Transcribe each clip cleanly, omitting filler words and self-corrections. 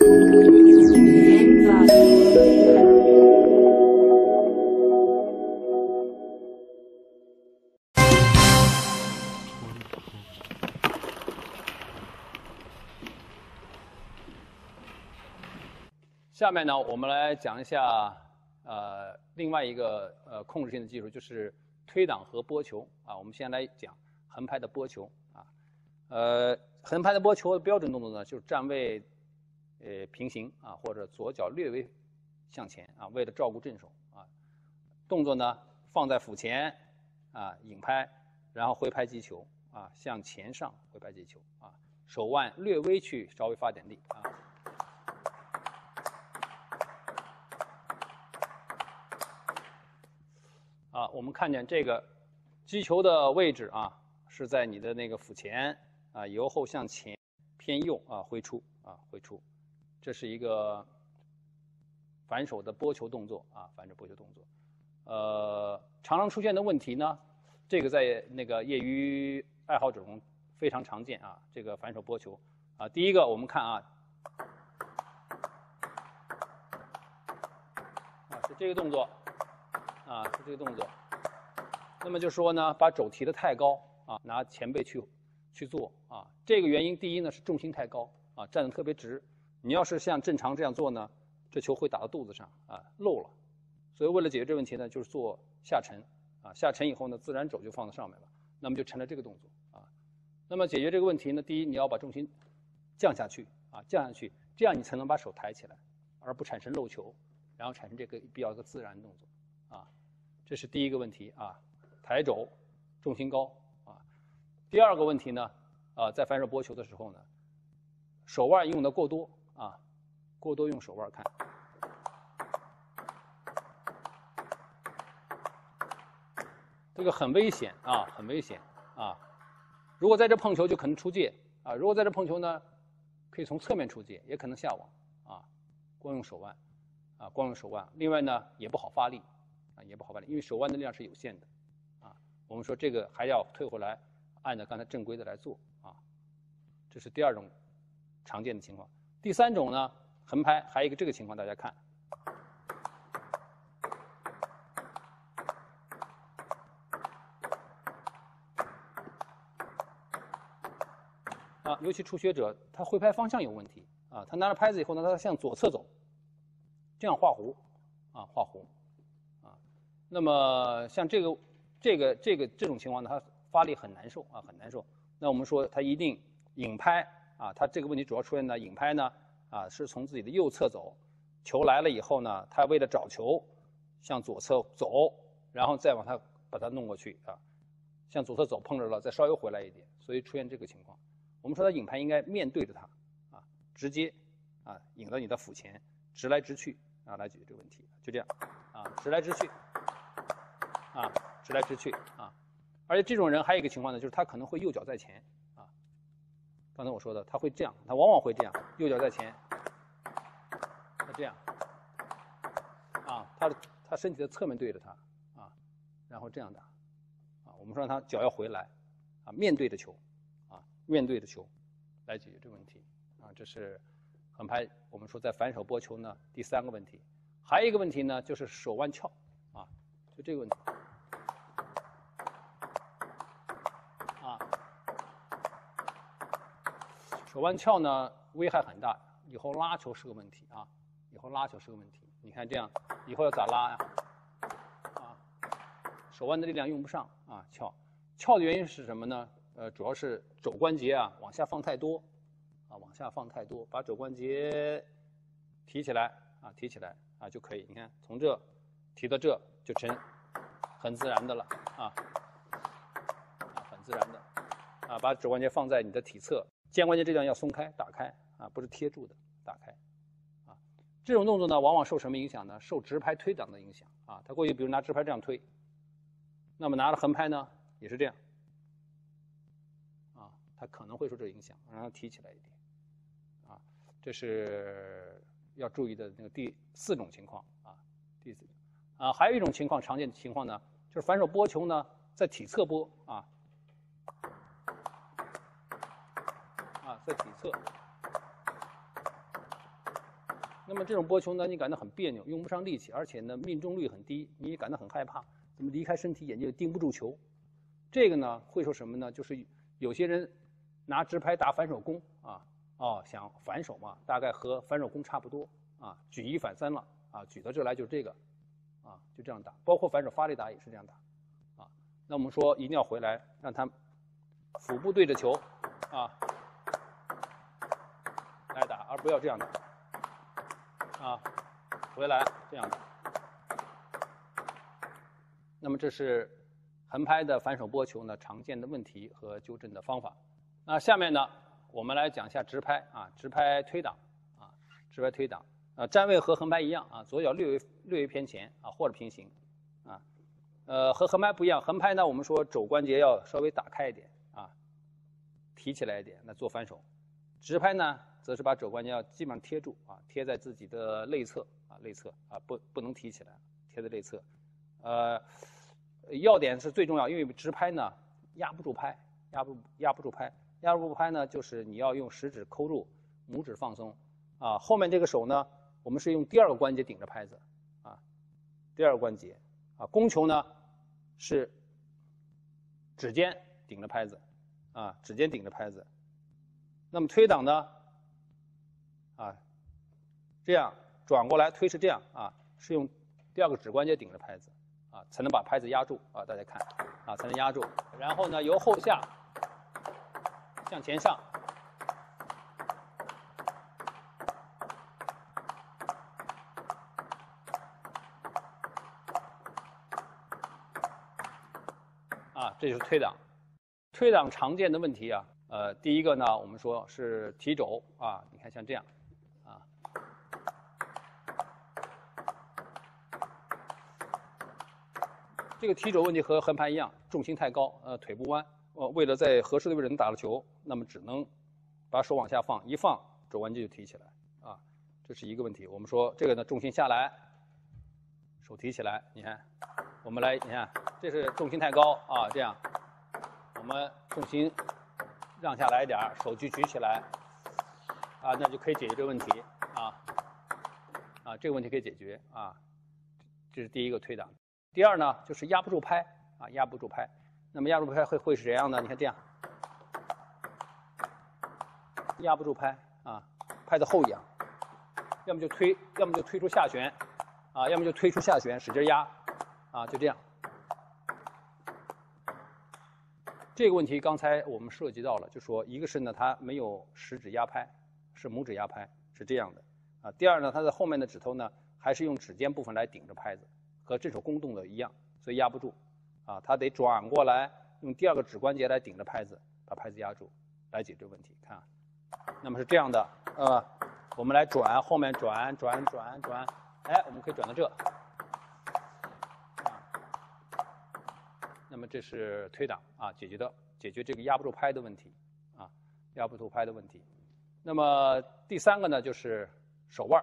下面呢，我们来讲一下另外一个控制性的技术，就是推挡和拨球啊。我们先来讲横拍的拨球啊。横拍的拨球的标准动作呢，就是站位平行啊，或者左脚略微向前啊，为了照顾正手啊。动作呢放在腹前啊，引拍，然后挥拍击球啊，向前上挥拍击球啊，手腕略微去稍微发点力啊。我们看见这个击球的位置啊，是在你的那个腹前啊，由后向前偏右啊挥出啊挥出，这是一个反手的拨球动作啊，反手拨球动作。常常出现的问题呢，这个在那个业余爱好者中非常常见啊，这个反手拨球啊。第一个我们看啊，是这个动作。是这个动作。那么就说呢，把肘提得太高啊，拿前背去做啊。这个原因，第一呢是重心太高啊，站得特别直。你要是像正常这样做呢，这球会打到肚子上啊，漏了。所以为了解决这问题呢，就是做下沉啊，下沉以后呢，自然肘就放在上面了，那么就成了这个动作啊。那么解决这个问题呢，第一你要把重心降下去啊，降下去，这样你才能把手抬起来，而不产生漏球，然后产生这个比较一个自然动作啊。这是第一个问题啊，抬肘，重心高啊。第二个问题呢，在反手拨球的时候呢，手腕用的过多啊，过多用手腕看。这个很危险啊，很危险啊！如果在这碰球，就可能出界啊；如果在这碰球呢，可以从侧面出界，也可能下网啊。光用手腕啊，光用手腕。另外呢，也不好发力。也不好办，因为手腕的力量是有限的，啊，我们说这个还要退回来，按照刚才正规的来做啊，这是第二种常见的情况。第三种呢，横拍还有一个这个情况，大家看，啊，尤其初学者，他挥拍方向有问题啊，他拿着拍子以后呢，他向左侧走，这样画弧啊，画弧。那么像这种情况呢，它发力很难受啊，很难受。那我们说它一定引拍啊，它这个问题主要出现在引拍呢啊，是从自己的右侧走，球来了以后呢，他为了找球向左侧走，然后再把它弄过去啊，向左侧走碰着了，再稍微回来一点，所以出现这个情况。我们说它引拍应该面对着它啊，直接啊引到你的腹前，直来直去啊来解决这个问题，就这样啊，直来直去。啊，直来直去啊，而且这种人还有一个情况呢，就是他可能会右脚在前啊。刚才我说的，他会这样，他往往会这样，右脚在前，他这样啊，他身体的侧面对着他啊，然后这样打啊。我们说让他脚要回来啊，面对着球啊，面对着球来解决这个问题啊。这是横拍，我们说在反手拨球呢第三个问题。还有一个问题呢，就是手腕翘啊，就这个问题。手腕翘呢，危害很大，以后拉球是个问题啊，以后拉球是个问题。你看这样，以后要咋拉呀？啊，手腕的力量用不上啊，翘的原因是什么呢？主要是肘关节啊往下放太多，啊往下放太多，把肘关节提起来啊就可以。你看从这提到这就成很自然的了啊，很自然的啊，把肘关节放在你的体侧。肩关节这地方要松开、打开啊，不是贴住的，打开啊。这种动作呢，往往受什么影响呢？受直拍推挡的影响啊。他过去比如拿直拍这样推，那么拿着横拍呢，也是这样啊，他可能会受这个影响，让它提起来一点啊。这是要注意的那个第四种情况啊，第四种啊。还有一种情况，常见的情况呢，就是反手拨球呢，在体侧拨啊。在体侧那么这种拨球呢，你感到很别扭，用不上力气，而且呢命中率很低，你也感到很害怕，怎么离开身体眼睛也盯不住球。这个呢会说什么呢？就是有些人拿直拍打反手弓啊，想反手嘛，大概和反手弓差不多啊，举一反三了啊，举到这来就是这个啊，就这样打，包括反手发力打也是这样打啊。那我们说一定要回来，让他腹部对着球啊来打，而不要这样打。啊，回来这样的。那么这是横拍的反手拨球呢常见的问题和纠正的方法。那下面呢，我们来讲一下直拍啊，直拍推挡啊，直拍推挡站位和横拍一样啊，左脚略微偏前啊或者平行啊。和横拍不一样，横拍呢我们说肘关节要稍微打开一点啊，提起来一点，那做反手。直拍呢，则是把肘关节要基本上贴住啊，贴在自己的内侧啊，内侧啊，不能提起来，贴在内侧。要点是最重要，因为直拍呢压不住拍，压不住拍呢，就是你要用食指抠住，拇指放松啊。后面这个手呢，我们是用第二个关节顶着拍子啊，第二个关节啊。攻球呢是指尖顶着拍子啊，指尖顶着拍子。那么推挡呢，啊，这样转过来推是这样啊，是用第二个指关节顶着拍子啊，才能把拍子压住啊。大家看啊，才能压住。然后呢，由后下向前上，啊，这就是推挡。推挡常见的问题啊。第一个呢，我们说是提肘啊，你看像这样啊，这个提肘问题和横拍一样，重心太高，腿不弯，为了在合适的位置能打到球，那么只能把手往下放，一放肘关节就提起来啊，这是一个问题。我们说这个呢，重心下来，手提起来，你看，我们来，你看，这是重心太高啊，这样，我们重心让下来一点，手举起来，啊，那就可以解决这个问题啊，这个问题可以解决啊，这是第一个推挡。第二呢，就是压不住拍啊，压不住拍。那么压不住拍会是怎样呢？你看这样，压不住拍啊，拍的后仰，要么就推，要么就推出下旋啊，要么就推出下旋，使劲压啊，就这样。这个问题刚才我们涉及到了，就说一个是呢，它没有食指压拍，是拇指压拍，是这样的啊。第二呢，它的后面的指头呢，还是用指尖部分来顶着拍子，和这手弓动的一样，所以压不住啊。它得转过来，用第二个指关节来顶着拍子，把拍子压住，来解决问题。看啊，那么是这样的，我们来转，后面转，哎，我们可以转到这。那么这是推挡啊，解决这个压不住拍的问题啊，压不住拍的问题。那么第三个呢，就是手腕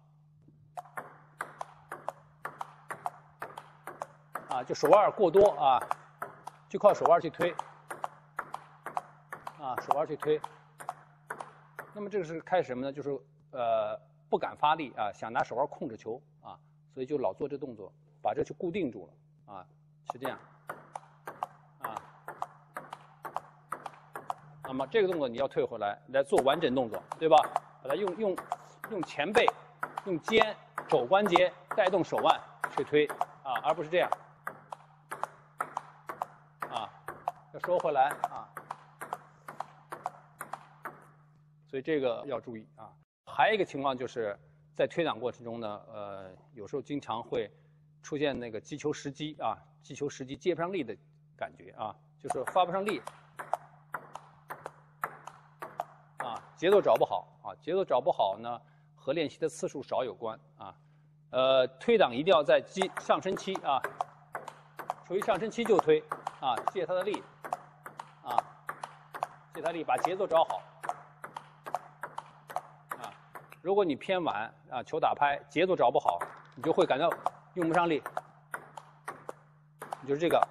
就手腕过多啊，就靠手腕去推啊，手腕去推。那么这个是开始什么呢？就是不敢发力啊，想拿手腕控制球啊，所以就老做这动作，把这去固定住了啊，是这样。那么这个动作你要退回来，来做完整动作，对吧？把它用前背、用肩、肘关节带动手腕去推啊，而不是这样啊。要收回来啊。所以这个要注意啊。还有一个情况就是在推挡过程中呢，有时候经常会出现那个击球时机啊，击球时机接不上力的感觉啊，就是发不上力。节奏找不好啊，节奏找不好呢，和练习的次数少有关啊。推挡一定要在上升期啊，处于上升期就推啊，借它的力啊，借它力把节奏找好啊。如果你偏晚啊，球打拍节奏找不好，你就会感到用不上力，就是这个，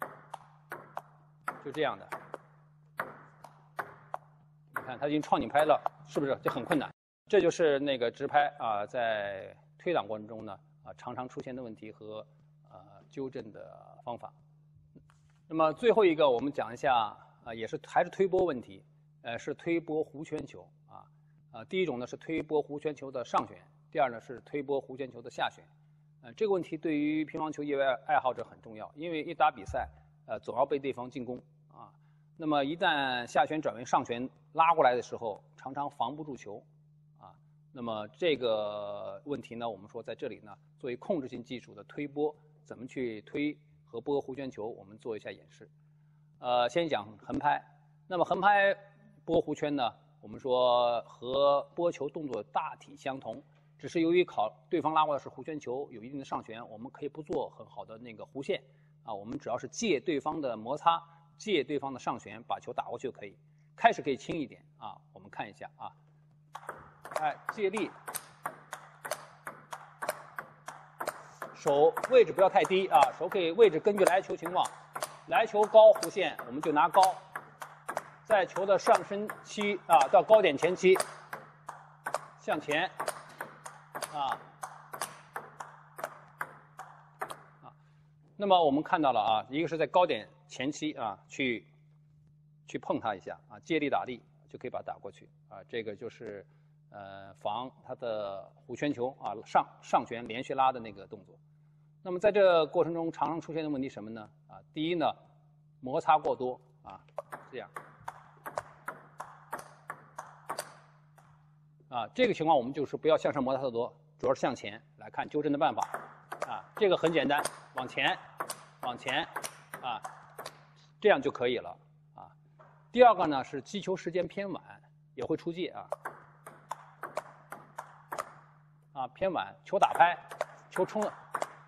就这样的。你看他已经创你拍了，是不是就很困难？ 这就是那个直拍啊，在推挡过程中呢常常出现的问题和纠正的方法。那么最后一个我们讲一下也是还是推拨问题，是推拨弧圈球第一种呢是推拨弧圈球的上旋，第二呢是推拨弧圈球的下旋。这个问题对于乒乓球业余爱好者很重要，因为一打比赛总要被对方进攻那么一旦下旋转为上旋拉过来的时候，常常防不住球那么这个问题呢，我们说在这里呢，作为控制性技术的推拨，怎么去推和拨弧圈球，我们做一下演示。先讲横拍。那么横拍拨弧圈呢，我们说和拨球动作大体相同，只是由于对方拉过来是弧圈球，有一定的上旋，我们可以不做很好的那个弧线我们只要是借对方的摩擦，借对方的上旋，把球打过去就可以。开始可以轻一点我们看一下借力，手位置不要太低手可以位置根据来球情况，来球高弧线我们就拿高，在球的上升期到高点前期向前那么我们看到了一个是在高点前期去碰它一下借力打力就可以把它打过去这个就是防它的弧圈球上旋连续拉的那个动作。那么在这个过程中常常出现的问题什么呢第一呢，摩擦过多这样这个情况我们就是不要向上摩擦太多，主要是向前来看纠正的办法这个很简单，往前这样就可以了第二个呢是击球时间偏晚，也会出界偏晚，球打拍，球冲了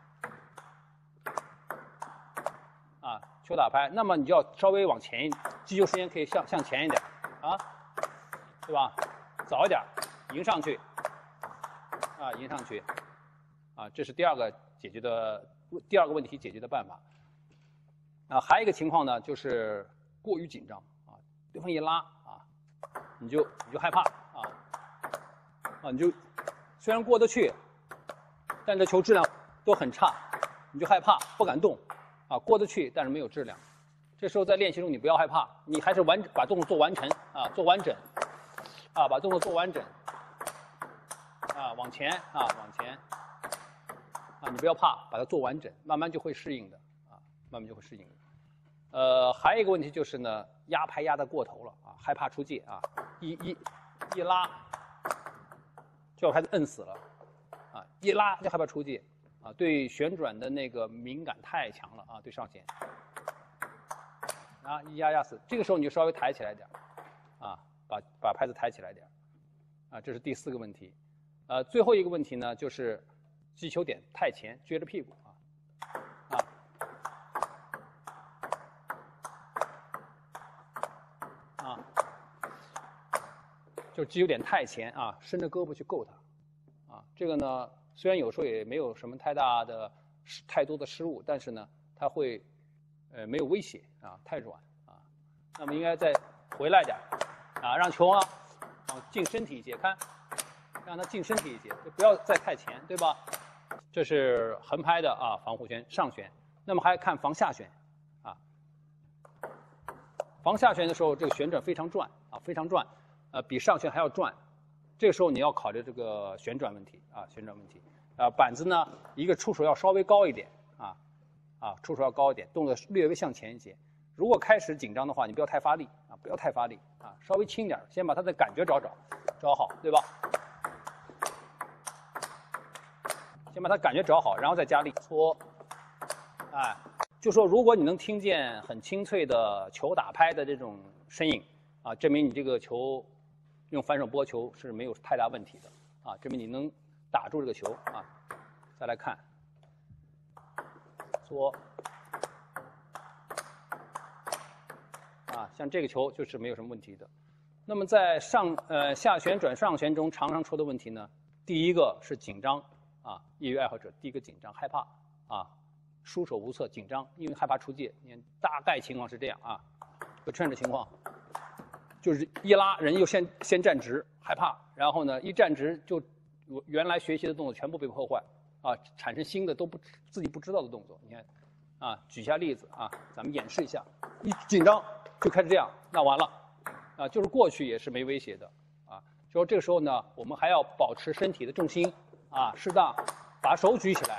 球打拍，那么你就要稍微往前一点，击球时间可以向前一点对吧？早一点迎上去迎上去这是第二个问题解决的办法还有一个情况呢，就是过于紧张对方一拉你就害怕你就虽然过得去，但这球质量都很差，你就害怕不敢动过得去，但是没有质量。这时候在练习中你不要害怕，你还是把动作做完成做完整把动作做完整往前你不要怕，把它做完整，慢慢就会适应的慢慢就会适应的。还有一个问题就是呢，压拍压得过头了害怕出界一拉就把拍子摁死了一拉就害怕出界对旋转的那个敏感太强了对上弦一压死，这个时候你就稍微抬起来点把拍子抬起来点这是第4个问题。最后一个问题呢，就是击球点太前，撅着屁股就是击球点太前伸着胳膊去够它这个呢虽然有时候也没有什么太多的失误，但是呢它会没有威胁太软那么应该再回来点让球往近身体一些，让它近身体一些，就不要再太前，对吧？这是横拍的防弧圈上旋。那么还看防下旋防下旋的时候，这个旋转非常转非常转比上旋还要转。这个时候你要考虑这个旋转问题旋转问题板子呢一个出手要稍微高一点出手要高一点，动作略微向前一些。如果开始紧张的话，你不要太发力不要太发力稍微轻点，先把它的感觉找好，对吧？先把它感觉找好，然后再加力搓就说如果你能听见很清脆的球打拍的这种声音证明你这个球用反手拨球是没有太大问题的证明你能打住这个球再来看搓像这个球就是没有什么问题的。那么在下旋转上旋中常常出的问题呢，第一个是紧张业余爱好者第一个紧张害怕束手无策紧张，因为害怕出界。大概情况是这样不称的情况， 就是一拉人又先站直，害怕，然后呢一站直就原来学习的动作全部被破坏啊，产生新的自己不知道的动作。你看啊，举一下例子啊，咱们演示一下，一紧张就开始这样，那完了啊，就是过去也是没威胁的啊，就说这个时候呢，我们还要保持身体的重心啊，适当把手举起来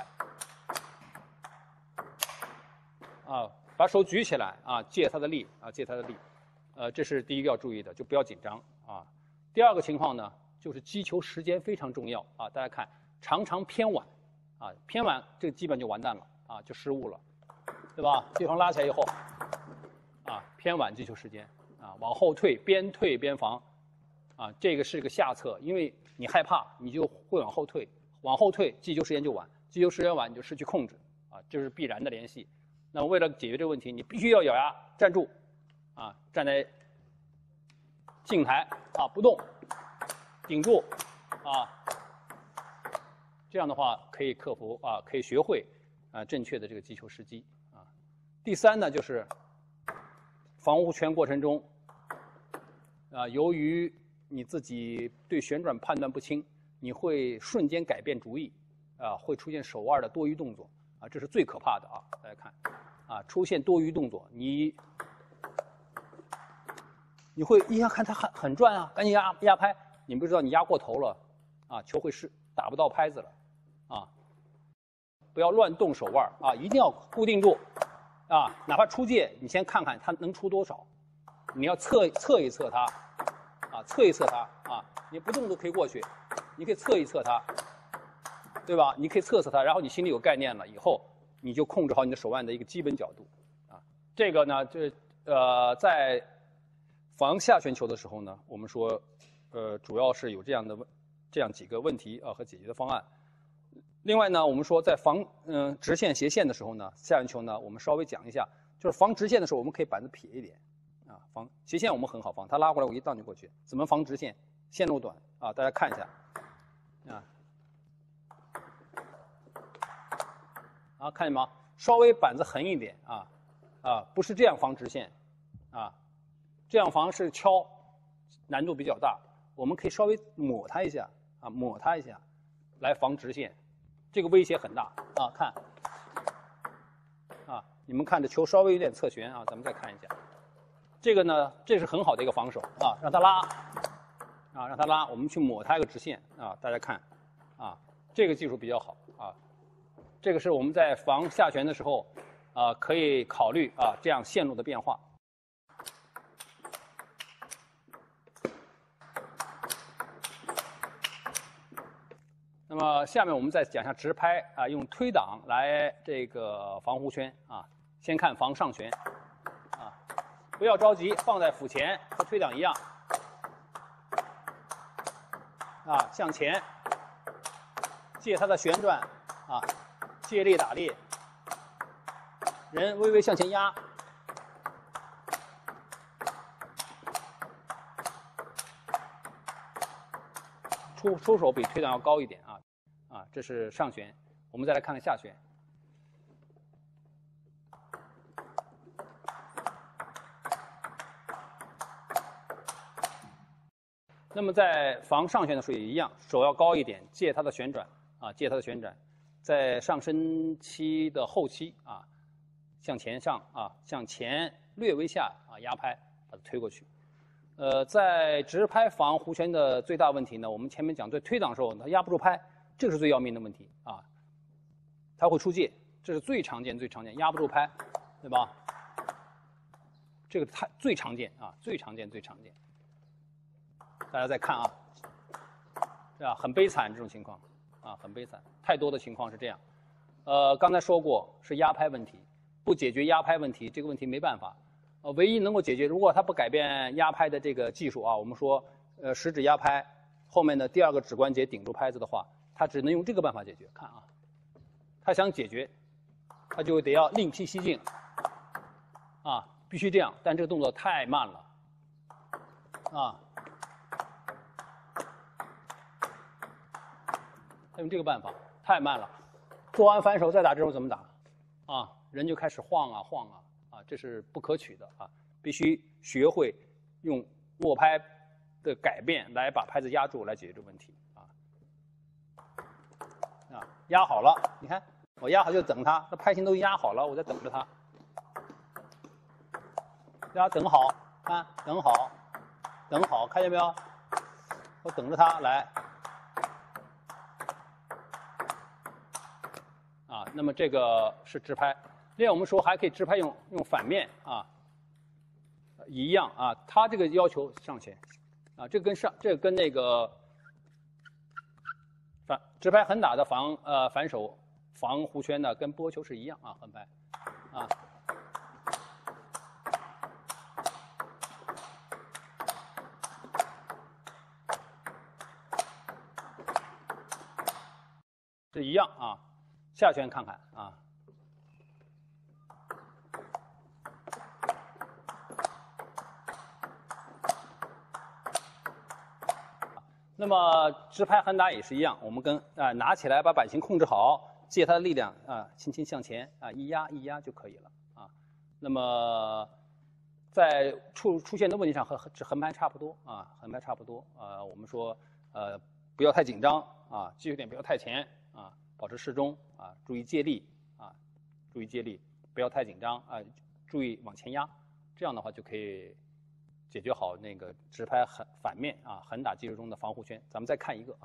啊，把手举起来啊，借它的力啊，借它的力。这是第一个要注意的，就不要紧张啊。第二个情况呢，就是击球时间非常重要啊。大家看，常常偏晚啊，偏晚这个基本就完蛋了啊，就失误了，对吧？对方拉起来以后啊，偏晚击球时间啊，往后退边防啊，这个是个下策，因为你害怕，你就会往后退，往后退击球时间就晚，击球时间晚你就失去控制啊，这是必然的联系。那么为了解决这个问题，你必须要咬牙站住。啊，站在镜台啊，不动，顶住啊，这样的话可以克服啊，可以学会啊正确的这个击球时机啊。第三呢，就是防护圈过程中啊，由于你自己对旋转判断不清，你会瞬间改变主意啊，会出现手腕的多余动作啊，这是最可怕的啊。大家看啊，出现多余动作，你会一下看它很转啊，赶紧压拍，你不知道你压过头了啊，球会打不到拍子了啊。不要乱动手腕啊，一定要固定住啊，哪怕出界，你先看看它能出多少，你要测一测它啊，测一测它啊，你不动都可以过去，你可以测一测它，对吧？你可以测它，然后你心里有概念了以后，你就控制好你的手腕的一个基本角度啊。这个呢，在防下旋球的时候呢，我们说，主要是有这样几个问题啊和解决的方案。另外呢，我们说在防直线斜线的时候呢，下旋球呢，我们稍微讲一下，就是防直线的时候，我们可以板子撇一点，啊，防斜线我们很好防，它拉过来我一荡就过去。怎么防直线？线路短啊，大家看一下，看见吗？稍微板子横一点不是这样防直线，这样防是敲，难度比较大。我们可以稍微抹它一下来防直线，这个威胁很大啊。看你们看着球稍微有点侧旋啊，咱们再看一下，这个呢，这是很好的一个防守啊，让它拉，我们去抹它一个直线啊，大家看这个技术比较好啊，这个是我们在防下旋的时候可以考虑这样线路的变化。那么下面我们再讲一下直拍用推挡来这个防弧圈先看防上旋不要着急，放在腹前和推挡一样向前借它的旋转借力打力，人微微向前压，出手比推挡要高一点这是上旋。我们再来看看下旋。那么在防上旋的时候也一样，手要高一点，借它的旋转在上升期的后期向前上向前略微下压拍把它推过去。在直拍防弧圈的最大问题呢，我们前面讲在推挡的时候它压不住拍，这个是最要命的问题它会出界，这是最常见压不住拍，对吧？这个最常见最常见。大家再看很悲惨这种情况很悲惨，太多的情况是这样。刚才说过是压拍问题，不解决压拍问题，这个问题没办法。唯一能够解决，如果它不改变压拍的这个技术我们说食指压拍，后面的第二个指关节顶住拍子的话，它只能用这个办法解决。看他想解决，他就得要另辟蹊径必须这样，但这个动作太慢了他用这个办法太慢了，做完反手再打这种怎么打人就开始晃这是不可取的必须学会用握拍的改变来把拍子压住，来解决这个问题压好了，你看我压好就等它，那拍型都压好了，我在等着它，大家等好，看等好，等好，看见没有？我等着它来那么这个是直拍。另外我们说还可以直拍用反面一样它这个要求上前这个跟那个直拍横打的反手防弧圈的跟拨球是一样横拍是一样下圈看看那么直拍横打也是一样，我们跟拿起来把板型控制好，借它的力量轻轻向前一压就可以了那么在出现的问题上和横拍差不多横拍差不多我们说不要太紧张击球点不要太前保持适中注意借力注意借力，不要太紧张注意往前压，这样的话就可以解决好那个直拍反面横打技术中的防护圈。咱们再看一个